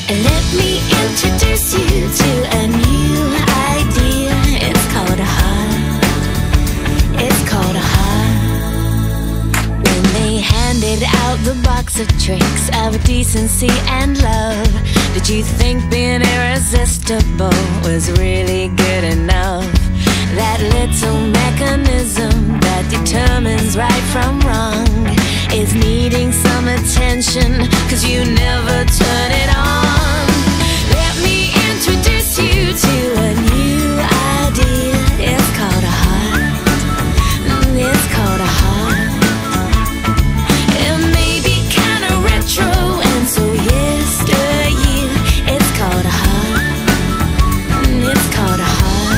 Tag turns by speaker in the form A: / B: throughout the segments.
A: Let me introduce you to a new idea. It's called a heart. It's called a heart. When they handed out the box of tricks of decency and love, did you think being irresistible was really good enough? That little mechanism that determines right from wrong is needing some attention, 'cause you never turn it on. Let me introduce you to a new idea. It's called a heart. It's called a heart. It may be kinda retro and so yesteryear. It's called a heart. It's called a heart.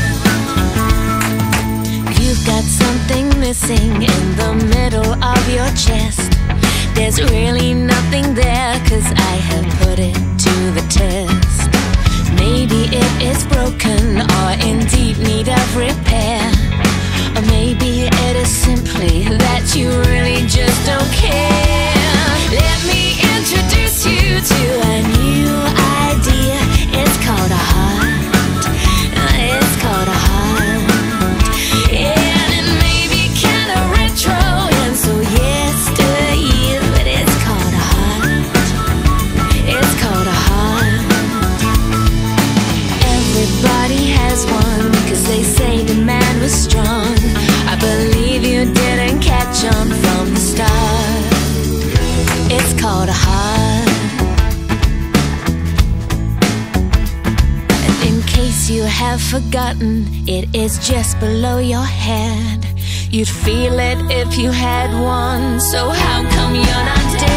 A: You've got something missing in the middle of your chest. There's really nothing there, 'cause I have put it to the test. Maybe it is broken or in deep need of repair, or maybe it is simply that you really just don't care. Let me introduce you to a new idea. It's called a heart. It's called a heart. And it may be kinda retro and so yesteryear, but it's called a heart. It's called a heart. Everybody has one, 'cause they say demand was strong. I believe you didn't catch on from the start. It's called a heart. And in case you have forgotten, it is just below your head. You'd feel it if you had one, so how come you're not dead?